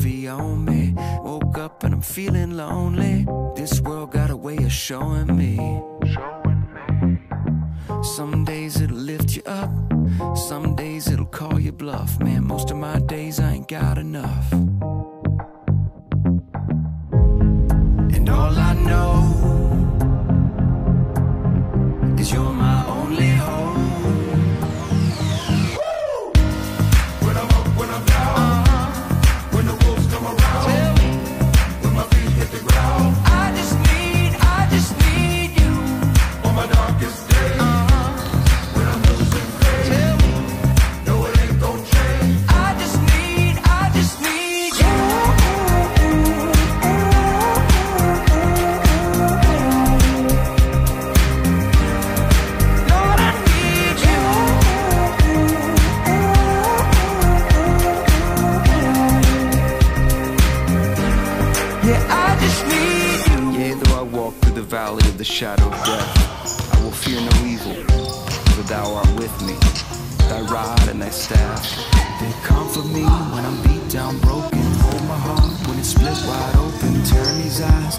heavy on me. Woke up and I'm feeling lonely. This world got a way of showing me. Some days it'll lift you up, some days it'll call you bluff. Man, most of my days I ain't got enough. And all I know is you're my only hope. When I'm up, when I'm down, when the wolves come around, when my feet hit the ground, I just need you on my darkest day. When I'm losing faith, no it ain't gon' change. I just need you. Lord, I need you. Yeah, I just need you. Yeah, though I walk through the valley of the shadow of death, I will fear no evil, for thou art with me. Thy rod and thy staff, they comfort me when I'm beat down, broken. Hold my heart when it's split wide open. Turn these eyes